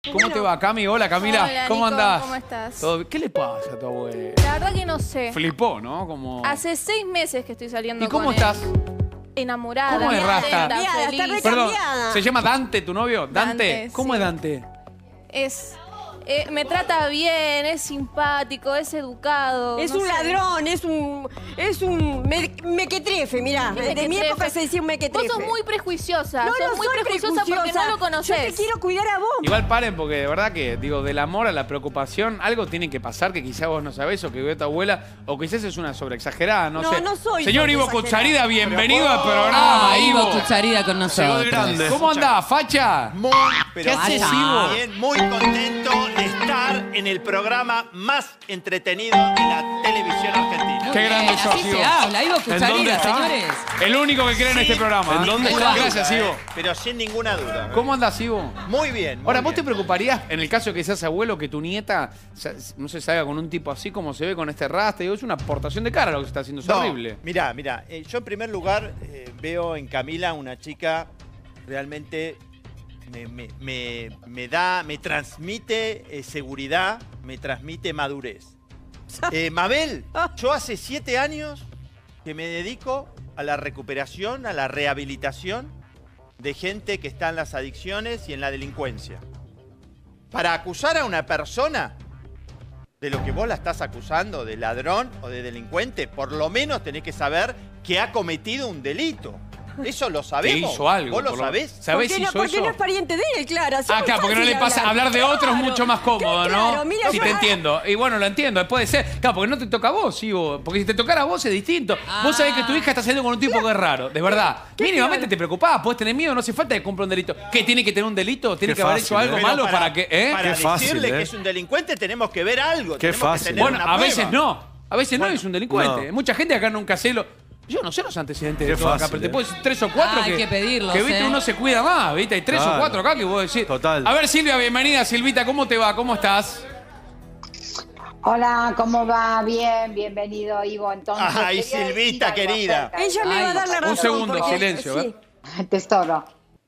¿Cómo te va, Cami? Hola, Camila. Hola, ¿Cómo Nico, andás? ¿cómo estás? ¿Qué le pasa a tu abuela? La verdad que no sé. Flipó, ¿no? Como... Hace 6 meses que estoy saliendo ¿Y cómo con estás? él. Enamorada. ¿Cómo es Rasta? contenta, feliz. Está re Perdón, cambiada. ¿se llama Dante tu novio? ¿Dante? ¿Cómo sí. es Dante? Me trata bien, es simpático, es educado. Es no un sé. ladrón, es un mequetrefe, mirá. ¿Qué De mi mequetrefe? época se decía un mequetrefe. Vos sos muy prejuiciosa. No, sos no muy soy prejuiciosa porque no lo Yo conocés. te quiero cuidar a vos. Igual paren, porque de verdad que, digo, del amor a la preocupación, algo tiene que pasar que quizás vos no sabés o que vio tu abuela, o quizás es una sobreexagerada, no sé. No soy Señor Ivo sobreexagerada. Cucharida, bienvenido al programa, Ivo Cucharida con nosotros. grande. ¿Cómo andás, facha? Muy, pero ¿Qué haces, muy Ivo? bien, muy contento de estar en el programa más entretenido de la televisión argentina. Qué grande sos, Así Ivo. se habla, Ivo dónde Cucharida, está? señores. El único que cree en este programa. Sin ¿eh? ninguna duda, Gracias, Ivo. Pero sin ninguna duda. ¿Cómo andás, Ivo? Muy bien. muy Ahora, ¿vos te bien. preocuparías en el caso que seas abuelo que tu nieta no se salga con un tipo así como se ve con este rasta? Digo, es una aportación de cara lo que se está haciendo, es horrible. Mirá, yo en primer lugar veo en Camila una chica realmente me transmite seguridad, me transmite madurez. Mabel, yo hace 7 años que me dedico a la recuperación, a la rehabilitación de gente que está en las adicciones y en la delincuencia. Para acusar a una persona de lo que vos la estás acusando, de ladrón o de delincuente, por lo menos tenés que saber que ha cometido un delito. Eso lo Que sabemos. hizo algo. ¿Vos lo por lo- sabés? ¿Sabés ¿Por si qué no, hizo porque eso? no es pariente de él, claro. así Ah, muy claro, porque no le fácil pasa. Hablar de otro es mucho más cómodo, ¿no? Claro, mira, Sí, yo- te entiendo. Y bueno, lo entiendo, puede ser. Claro, porque no te toca a vos, Ivo. Porque si te tocara a vos es distinto. Vos sabés que tu hija está saliendo con un tipo que es raro, de verdad. Mínimamente te preocupás, podés tener miedo, no hace falta que cumpla un delito. ¿Qué? ¿Tiene que tener un delito? ¿Tiene Qué que haber fácil, hecho algo Pero malo para que...? Para Qué decirle fácil, que es un delincuente tenemos que ver algo. Qué tenemos fácil. Que tener Bueno, una a veces prueba. no. A veces no Bueno, es un delincuente. no. Mucha gente acá nunca sé lo... Yo no sé los antecedentes de Qué todo acá, fácil, pero te puedo decir 3 o 4 Hay que pedirlos, que viste, ¿eh? uno se cuida más, ¿viste? Hay 3 o Claro. 4 acá que vos decís. Total. A ver, Silvia, bienvenida. Silvita, ¿cómo te va? ¿Cómo estás? Hola, ¿cómo va? Bien, bienvenido, Ivo. Entonces, Ay, quería Silvita, decir algo querida. acerca de- Ella me va a dar la razón. Un segundo, porque- silencio, sí. ¿ver? Tesoro.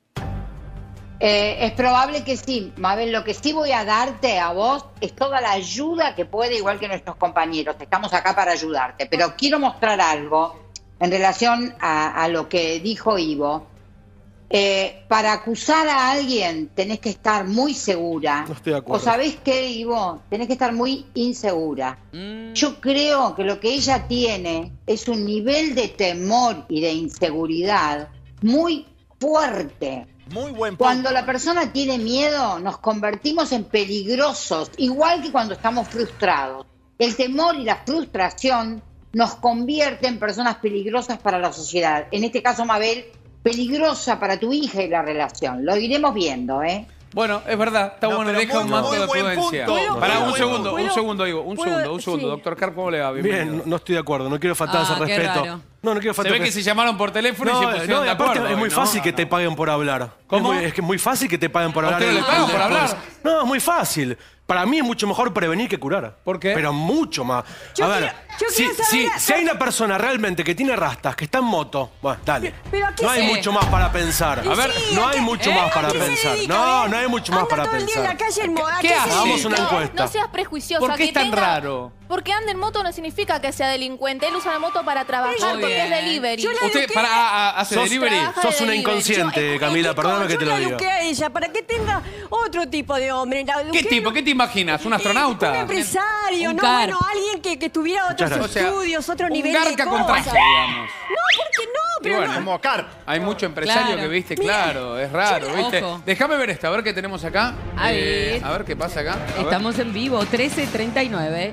Es probable que sí, Mabel. Lo que sí voy a darte a vos es toda la ayuda que puede, igual que nuestros compañeros. Estamos acá para ayudarte. Pero quiero mostrar algo en relación a lo que dijo Ivo. Para acusar a alguien tenés que estar muy segura. No estoy de acuerdo. ¿O sabés qué, Ivo? Tenés que estar muy insegura. Yo creo que lo que ella tiene es un nivel de temor y de inseguridad muy fuerte. Muy buen punto. Cuando la persona tiene miedo, nos convertimos en peligrosos, igual que cuando estamos frustrados. El temor y la frustración nos convierte en personas peligrosas para la sociedad. En este caso, Mabel, peligrosa para tu hija y la relación. Lo iremos viendo, ¿eh? Bueno, es verdad, está No, bueno, pero deja muy, un manto muy de buen prudencia. punto. Pará, Muy un buen segundo, punto. un segundo, Ivo, un segundo. sí. Doctor Carr, ¿cómo le va? Bienvenido. Bien, no estoy de acuerdo, no quiero faltar ese qué respeto. raro. No quiero Se faltar ve que se llamaron por teléfono y se pusieron y de aparte acuerdo. es muy ¿no? fácil que te paguen por hablar. ¿Cómo? Es que es muy fácil que te paguen por ¿A hablar. ustedes les pagan por hablar? No, es muy fácil. Para mí es mucho mejor prevenir que curar. ¿Por qué? Pero mucho más. Yo a ver, quiero saber- si hay una persona realmente que tiene rastas, que está en moto, bueno, dale. ¿Pero a qué No hay se- mucho más para pensar. Y A ver, sí, no ¿a hay qué- mucho más para ¿a qué se pensar. dedica, No, eh? no hay mucho más Anda para todo el día en pensar. la calle ¿Qué ¿a hace? se Hagamos dedica? una encuesta. No seas prejuiciosa. ¿Por qué es tan raro? Porque ande en moto no significa que sea delincuente. Él usa la moto para trabajar Muy porque es bien. delivery. Yo la Usted, eduqué- hace Sos- delivery. trabaja Sos de una delivery. inconsciente, Camila, perdóname que te lo Yo la diga. eduqué a ella para que tenga otro tipo de hombre. La ¿Qué eduqué- tipo? ¿Qué te imaginas? ¿Un astronauta? Un empresario, Un no, car. bueno, alguien que tuviera otros Muchas gracias. estudios, otro un nivel de garca con cosas. traje, digamos. No, ¿por qué no? Y Pero bueno, no. Como Carp. hay mucho empresario Claro. que viste, Mira, claro, es raro, ¿viste? Ojo. Déjame ver esto, a ver qué tenemos acá. A ver. A ver qué pasa acá. A ver. Estamos en vivo, 13:39.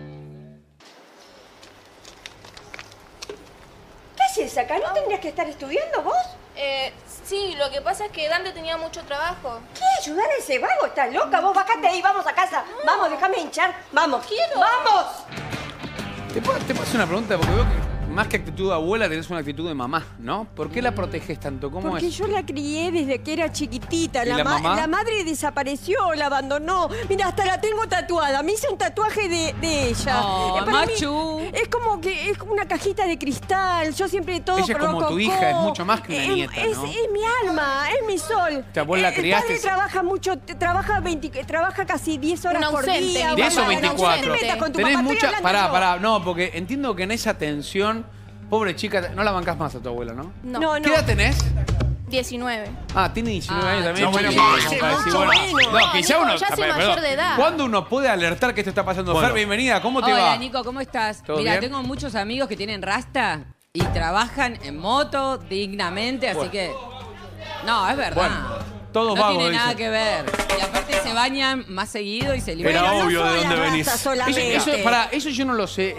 ¿Qué haces acá? ¿No tendrías que estar estudiando vos? Sí, lo que pasa es que Dante tenía mucho trabajo. ¿Qué? ¿Ayudar a ese vago? ¿Estás loca? Vos bajate ahí, vamos a casa. Vamos, déjame hinchar. Vamos. Quiero. ¡Vamos! ¿Te puedo hacer una pregunta? Porque veo que más que actitud de abuela, tenés una actitud de mamá, ¿no? ¿Por qué la proteges tanto? ¿Cómo Porque es? yo la crié desde que era chiquitita. ¿Y la mamá? La madre desapareció, la abandonó. Mira, hasta la tengo tatuada. Me hice un tatuaje de ella. Oh, Para mí Machu. es como que es como una cajita de cristal. Yo siempre todo Ella es como tu rococó. hija, es mucho más que una nieta, ¿no? Es mi alma, es mi sol. O sea, vos la criaste. El padre trabaja mucho, trabaja casi 10 horas Un por ausente, día. Nico. 10 o Bueno, 24. no te metas con tu Tenés papá, estoy mucha... hablando yo. Pará. No, porque entiendo que en esa tensión, pobre chica, no la bancás más a tu abuela, ¿no? No. ¿Qué edad tenés? 19. Ah, tiene 19 años también. no, bueno, chiquito, mucho como para decir, menos. No, que ya Nico, uno... ya soy a ver, mayor perdón. de edad. ¿Cuándo uno puede alertar que esto está pasando? Bueno. Fer, bienvenida, ¿cómo te Hola, va? Nico, ¿cómo estás? ¿Todo Mira, bien? tengo muchos amigos que tienen rasta y trabajan en moto dignamente, así Bueno. que... No, es verdad. Bueno, todos no vagos, tiene nada dicen. que ver. Y aparte se bañan más seguido y se limpian. Era Bueno, obvio no de son dónde las venís. razas solamente. Eso yo no lo sé.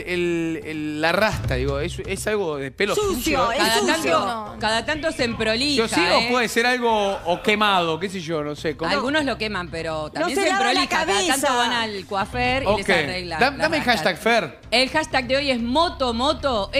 La rasta, digo, es algo de pelo Sucio, sucio. es Cada sucio. tanto, cada tanto se emprolija, Yo sí, o puede ser algo o quemado, qué sé yo, no sé. ¿cómo? Algunos lo queman, pero también se se lava la emprolija. Cada cabeza. tanto van al coafer y Ok. les arreglan. las Dame el rastas. hashtag, Fer. El hashtag de hoy es moto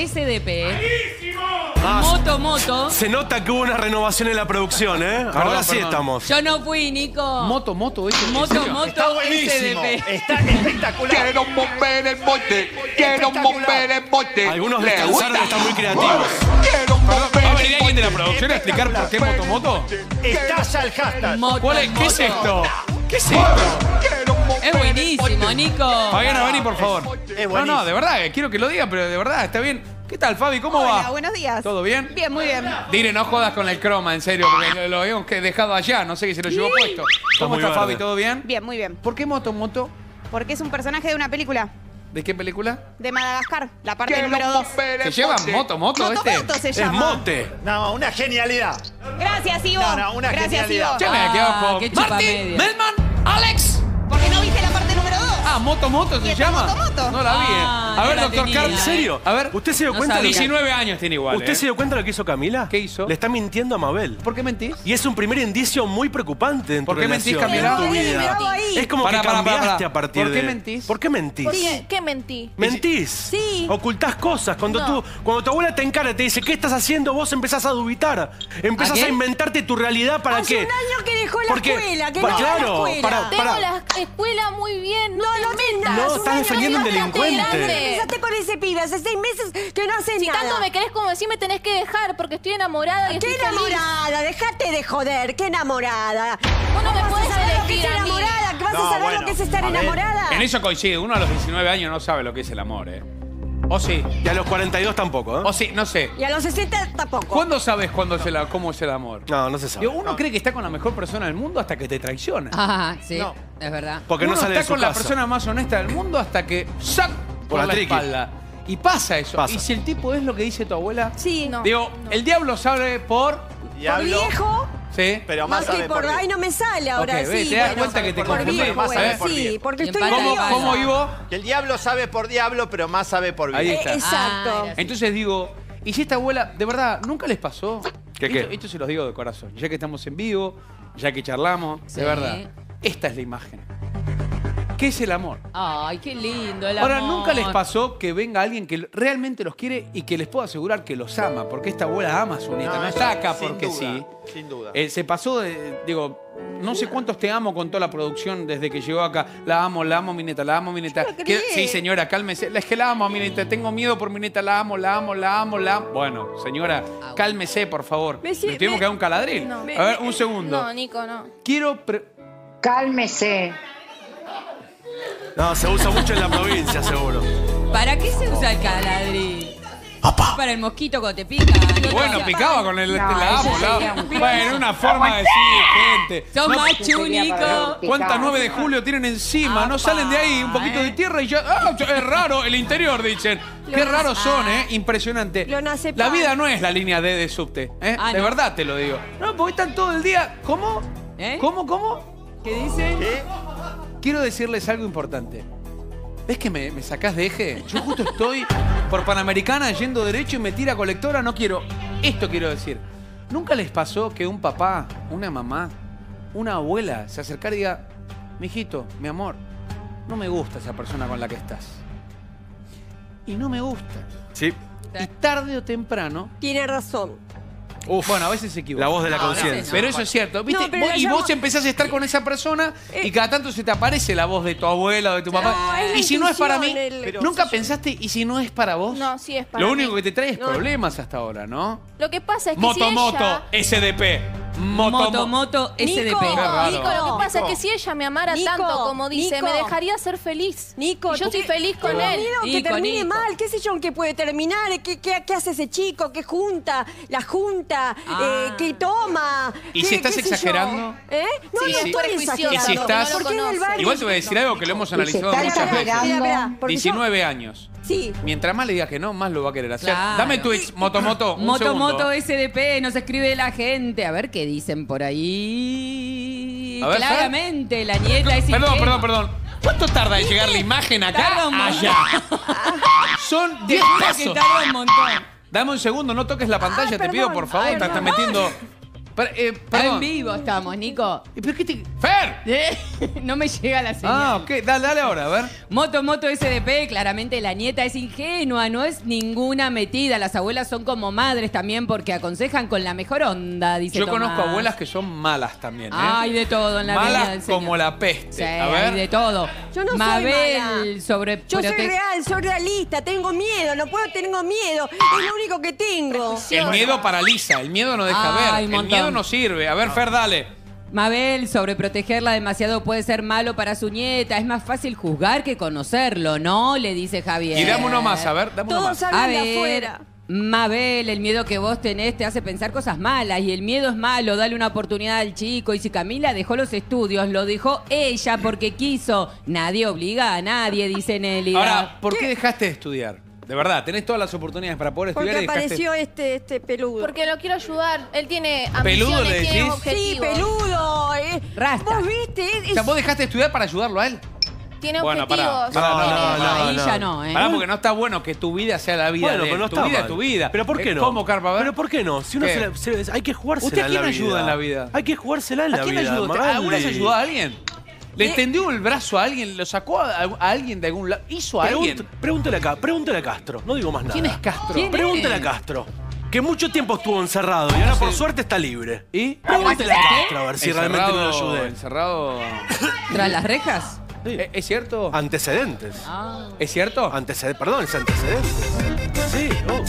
SDP. Ah, Moto. Se nota que hubo una renovación en la producción, ¿eh? Ahora sí perdón. estamos. Yo no fui, Nico. Moto, eso. ¿en Moto, serio? moto, Está buenísimo. SDP. Está espectacular. Quiero mover el bote, quiero mover el bote. Algunos ¿Le descansaron y gusta? están muy creativos. Quiero mover ¿Va a el venir alguien de la bote. producción a explicar por qué moto? Estalla el hashtag. Moto, ¿Cuál es? ¿Qué es moto. esto? ¿Qué es esto? Quiero mover Es buenísimo, Nico. Fabiana, vení, por favor. Es No, buenísimo. de verdad, quiero que lo diga, pero de verdad, está bien. ¿Qué tal, Fabi? ¿Cómo va? Hola, buenos días. ¿Todo bien? Bien, muy bien. Dire, no jodas con el croma, en serio, porque lo habíamos dejado allá, no sé qué se lo llevó puesto. ¿Cómo muy está, Fabi? verde. ¿Todo bien? Bien, muy bien. ¿Por qué moto? Porque es un personaje de una película ¿De qué película? de Madagascar, la parte Quiero número 2. mover ¿Se el llama bote. moto este? Moto se Es llama. mote. No, una genialidad. Gracias, Ivo. No, una Gracias, genialidad. Ivo. Ya me quedado Ah, con qué chupa Marty, media. Melman, Alex. Porque no viste la parte número 2. Ah, moto ¿Y se esta llama. moto? No la vi. Ah, A ver, no la doctor tenía. Carl, ¿En serio? A ver, ¿Usted se dio No cuenta de lo que... 19 años tiene igual. ¿Usted se dio cuenta de lo que hizo Camila? ¿Qué hizo? Le está mintiendo a Mabel. ¿Por qué mentís? Y es un primer indicio muy preocupante en tu ¿Por qué mentís, relación, Camila? en tu Ay, vida. miraba ahí. Es como Pará, que pará, cambiaste pará. a partir ¿Por qué de... mentís? ¿Por qué mentís? ¿Qué mentí? ¿Mentís? Sí. Ocultás cosas. Cuando, No. cuando tu abuela te encara y te dice, ¿qué estás haciendo? Vos empezás a dubitar. Empezás ¿A a qué? inventarte tu realidad para Hace qué. un año que dejó la Porque- escuela, que pa- no va a la claro, escuela. Tengo la escuela muy bien. No, te metas. No, Hace un estás año defendiendo que un dejaste delincuente. grande. Empezaste con ese pibe hace 6 meses que no hace Si nada. tanto me querés como decir, me tenés que dejar porque estoy enamorada y ¡Qué estoy feliz. enamorada! ¡Dejate de joder! ¡Qué enamorada! Vos no me ¿Vas podés a saber lo que es elegir a mí. enamorada? ¿Que vas No, a saber bueno, lo que es estar a ver. enamorada? En eso coincide. Uno a los 19 años no sabe lo que es el amor, ¿eh? O sí. Y a los 42 tampoco, ¿eh? O sí, no sé. Y a los 60 tampoco. ¿Cuándo sabes cómo es el amor? No se sabe. Digo, uno cree que está con la mejor persona del mundo hasta que te traiciona. Ah, sí, No. es verdad. Porque uno no sale está de su con la casa. persona más honesta del mundo hasta que ¡sac! por la la triqui. espalda. Y pasa eso. Pasa. Y si el tipo es lo que dice tu abuela. Sí. No. Digo, el diablo sabe por. Por Diablo, viejo, Sí. pero más más que sabe por... qué. Ay, no me sale ahora, Ok, ve, sí. te das bueno, cuenta que te por confundís. viejo, Más bueno, sabe por sí, viejo. porque Y estoy empata ¿Cómo, igual. cómo Ivo? Que el diablo sabe por diablo, pero más sabe por Ahí bien. está. Exacto. Ah, era así. Entonces digo, ¿y si esta abuela, de verdad, nunca les pasó? ¿Qué, qué? Esto se los digo de corazón. Ya que estamos en vivo, ya que charlamos, Sí. de verdad, esta es la imagen. ¿Qué es el amor? Ay, qué lindo el amor. Ahora, ¿nunca les pasó que venga alguien que realmente los quiere y que les puedo asegurar que los ama? Porque esta abuela ama a su nieta, no está acá sin porque duda, sí. Sin duda. Se pasó de, digo, no sé cuántos te amo con toda la producción desde que llegó acá. La amo, mi neta, la amo, mi neta. Yo lo creí. Sí, señora, cálmese. Es que la amo a mi neta, tengo miedo por mi neta, la amo. Bueno, señora, cálmese, por favor. Me Me si- tuvimos me- que dar un caladril. No. A ver, un segundo. No, Nico, no. Quiero... Cálmese. No, se usa mucho en la provincia, seguro. ¿Para qué se usa el caladril? Para el mosquito cuando te pica. Bueno, No, picaba con el... No, la amo, eso la sería amo. un- Bueno, una forma de decir, gente. Sos No- machu, sería para Nico. ver. ¿Cuántas 9 de julio tienen encima? No Apa, salen de ahí, un poquito de tierra y ya... ¡Ah! Es raro, el interior, dicen. Qué raros son, ¿eh? Impresionante. Lo nace La pan. vida no es la línea D de subte, ¿eh? Ah, De ¿no? verdad te lo digo. No, porque están todo el día... ¿Cómo? ¿Eh? ¿Cómo? ¿Qué dice? ¿Qué? Quiero decirles algo importante. ¿Ves que me sacás de eje? Yo justo estoy por Panamericana yendo derecho y me tira colectora. No quiero... Esto quiero decir. ¿Nunca les pasó que un papá, una mamá, una abuela se acercara y diga, mijito, mi amor, no me gusta esa persona con la que estás? Y no me gusta. Sí. Y tarde o temprano... Tiene razón. Uf, Bueno, a veces se equivoca. la voz de la No, conciencia. no. Pero eso es cierto, ¿viste? No, pero Vos- la y llamo- vos empezás a estar con esa persona y cada tanto se te aparece la voz de tu abuela o de tu papá. No, es la Y si no es para mí, intuición, Pero- ¿nunca pensaste y si no es para vos? No, sí es para Lo mí. único que te trae es No. problemas hasta ahora, ¿no? Lo que pasa es que Moto, si moto, ella... SDP. Moto, SDP. Nico, Qué raro. Nico, Lo que pasa es que si ella me amara Nico, tanto como dice, Nico. me dejaría ser feliz. Nico, Y yo estoy feliz con tengo él. miedo que Nico, termine Nico. mal, qué sé yo, en qué puede terminar, qué hace ese chico, qué junta, la junta, Ah. qué toma. ¿Y qué- si estás qué sé yo. exagerando? ¿Eh? No, Sí, no sí. estoy Prejuicioso. exagerando. Y si estás- Porque es del barrio. Igual te voy a decir algo que lo hemos analizado está muchas veces. exagerando. Mirá, porque 19 años. Sí. Mientras más le digas que no, más lo va a querer hacer. Claro. Dame Twitch, Moto, un segundo. Moto, SDP, nos escribe la gente. A ver qué dicen por ahí. A ver, Claramente, la nieta es Perdón, ingenua. perdón. ¿Cuánto tarda en llegar la imagen acá? Tarda un montón. Allá. Son 10 Juro que pasos. tarda un montón. Dame un segundo, no toques la pantalla, te perdón. pido, por favor. Ay, Te estás perdón. metiendo... En Perdón. vivo estamos, Nico. ¿Pero qué te...? ¡Fer! No me llega la señal. Ah, ok. Dale ahora, a ver. Moto SDP, claramente la nieta es ingenua, no es ninguna metida. Las abuelas son como madres también porque aconsejan con la mejor onda, dice Yo Tomás. conozco abuelas que son malas también, ¿eh? Hay de todo en la vida Malas del señor. como la peste. Sí, A ver. hay de todo. Yo no soy Mabel mala. sobre... Yo soy real, soy realista, tengo miedo, tengo miedo, es lo único que tengo. El miedo paraliza, el miedo no deja Ay, ver. un El montón. miedo no sirve. A ver, Fer, dale. Mabel, sobreprotegerla demasiado puede ser malo para su nieta. Es más fácil juzgar que conocerlo, ¿no? Le dice Javier. Y dame uno más, a ver, dame uno Todos más. A hablan de ver, afuera. Mabel, el miedo que vos tenés te hace pensar cosas malas y el miedo es malo, dale una oportunidad al chico. Y si Camila dejó los estudios, lo dejó ella porque quiso. Nadie obliga a nadie, dice Nelly. Ahora, ¿por qué dejaste de estudiar? De verdad, tenés todas las oportunidades para poder estudiar Porque y dejaste... apareció este peludo. Porque lo quiero ayudar. Él tiene ¿Peludo ambiciones, le tiene decís? Sí, objetivos. peludo. Rasta. ¿Vos viste? O sea, vos dejaste de estudiar para ayudarlo a él. Tiene Bueno, objetivos. pará. Ahí ya no, ¿eh? Pará, porque no está bueno que tu vida sea la vida Bueno, de él. pero no Tu está vida mal. es tu vida. Pero ¿por qué no? ¿Cómo, Carpa? A ver. Pero ¿por qué no? Si uno ¿Qué? hay que jugársela ¿Usted a quién en la ayuda vida. en la vida? Hay que jugársela en ¿A la quién vida. ayudó? Magali. ¿Alguna vez ayudó a alguien? ¿Le tendió el brazo a alguien? ¿Lo sacó a alguien de algún lado? ¿Hizo a alguien? Pregúntale a Castro. No digo más nada. ¿Quién es Castro? ¿Quién es? Pregúntale a Castro. Que mucho tiempo estuvo encerrado y ahora por suerte está libre. ¿Y? Pregúntale a Castro a ver si realmente no lo Encerrado- ayudé. Encerrado... ¿Tras las rejas? Sí. ¿Es cierto? Antecedentes. ¿Es cierto? Perdón, es antecedentes. Sí,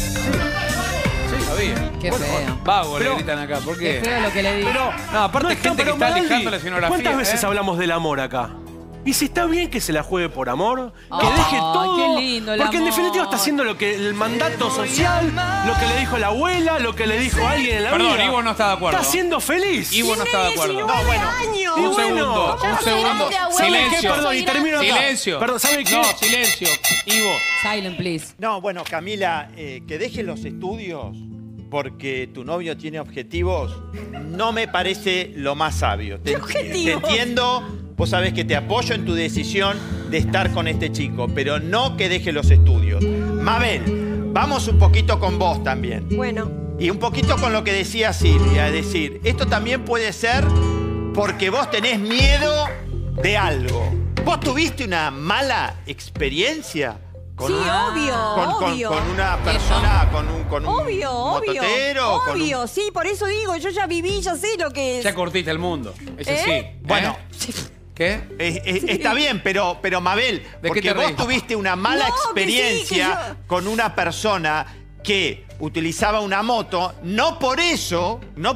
Sí, sabía. Qué feo. Vago le Pero- gritan acá. ¿Por Qué qué? feo lo que le digo. Pero, No, aparte no hay gente que pero está Magali, alejando la escenografía, ¿cuántas veces ¿eh? hablamos del amor acá? Y si está bien que se la juegue por amor, que Ay, deje todo. qué lindo el porque en amor. definitiva está haciendo lo que el mandato social, lo que le dijo la abuela, lo que le dijo alguien en la Perdón, vida. Ivo no está de acuerdo. Está siendo feliz. Ivo no está de acuerdo. 19 años. Y Un bueno, segundo, ya un soy segundo. grande, abuelo. ¿Sabe qué? Silencio. Perdón, y termino acá. Silencio. Perdón, ¿sabe qué? No, silencio. Ivo. Silent, please. No, bueno, Camila, que dejes los estudios porque tu novio tiene objetivos, no me parece lo más sabio. Te objetivos? entiendo, vos sabés que te apoyo en tu decisión de estar con este chico, pero no que dejes los estudios. Mabel, vamos un poquito con vos también. Bueno, Y un poquito con lo que decía Silvia, es decir, esto también puede ser porque vos tenés miedo de algo. ¿Vos tuviste una mala experiencia con, sí, obvio. con una persona, con un Obvio, mototero? con un- obvio, sí, por eso digo, yo ya viví, ya sé lo que es. Ya cortiste el mundo. Ese ¿Eh? sí. Bueno, ¿Qué? está bien, pero Mabel, qué porque te vos reís? tuviste una mala No, que sí, experiencia que yo- con una persona que utilizaba una moto, no por eso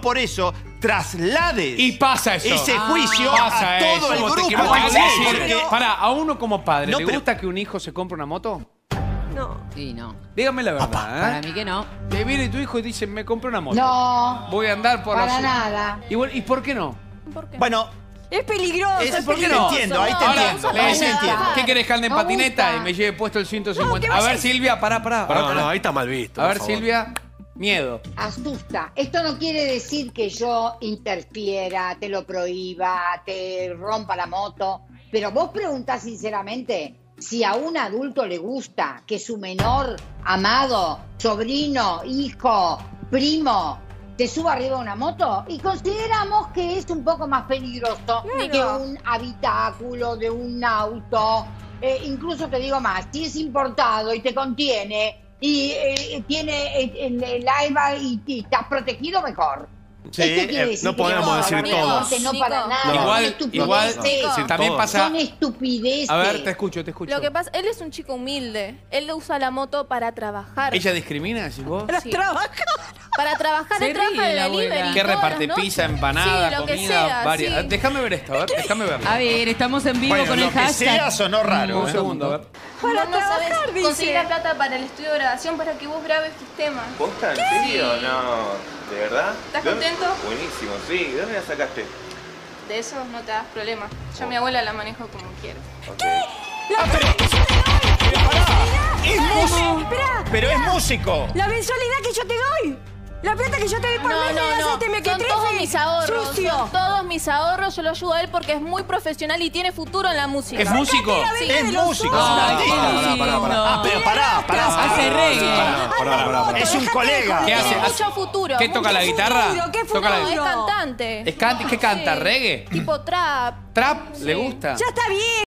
traslades Y pasa eso. ese juicio Pasa a todo eso. el Vos te grupo. querés decir, Porque- Pará, a uno como padre, No, ¿le pero- gusta que un hijo se compre una moto? No. Sí, no. Dígame la verdad, Para ¿eh? mí que no. Te viene tu hijo y dice, me compré una moto. No, Voy a andar por para la ciudad. nada. Y, bueno, ¿y por qué no? ¿Por qué? Bueno, Es peligroso, es es porque te peligroso. entiendo, ahí te No, Ahora, entiendo. le ahí decís, te entiendo. ¿qué querés que ande en No patineta gusta. y me lleve puesto el 150? No, que a ver, vayas- Silvia, pará. No, ahí está mal visto. A por ver, favor. Silvia, miedo. Asusta. Esto no quiere decir que yo interfiera, te lo prohíba, te rompa la moto, pero vos preguntás sinceramente si a un adulto le gusta que su menor amado, sobrino, hijo, primo, te suba arriba de una moto, y consideramos que es un poco más peligroso que un habitáculo de un auto. Incluso te digo más, si es importado y te contiene, y tiene el airbag y estás protegido, mejor. Sí, Esto quiere decir no que podemos decir no, todos. No Nico, para nada. Nico. Son Igual, estupideces. también todos. pasa... Son estupideces. A ver, te escucho. Lo que pasa, él es un chico humilde. Él usa la moto para trabajar. ¿Ella discrimina, decís vos? Sí. Trabaja. Para trabajar, Se él trabaja ríe de la abuela. delivery. ¿Qué todas reparte? las Pizza, noches. empanada, Sí, lo que comida, sea, varias. sí. Déjame ver esto, a ver, déjame verlo. A ver, estamos en vivo Bueno, con el lo que hashtag. sea sonó raro. Un segundo, a ver. Para Vos no trabajar, sabés dice. conseguir la plata para el estudio de grabación para que vos grabes tus temas. ¿Posta? ¿En serio? No. ¿De verdad? ¿Estás ¿De dónde- contento? Buenísimo, sí. ¿De dónde la sacaste? De eso no te das problema. Yo a mi abuela la manejo como quiero. Ok. Es músico. Esperá. Pero es músico. La mensualidad que yo te doy. La plata que yo te doy por No, mes me das no, este no. mequetrefe Son todos mis ahorros. sucio. Son todos mis ahorros. Yo lo ayudo a él porque es muy profesional y tiene futuro en la música. ¿Es músico? Sácate la Es de los músico, ojos. es un Ay, artista. qué lindo. Ah, pero pará. Hace reggae. Es un colega. ¿Qué hace? Tiene mucho futuro. ¿Qué toca la mucho guitarra? futuro, ¿qué Toca la No, es futuro? cantante. ¿Qué canta? Sí. ¿Reggae? Tipo trap. ¿Trap? ¿Le gusta? Ya está bien.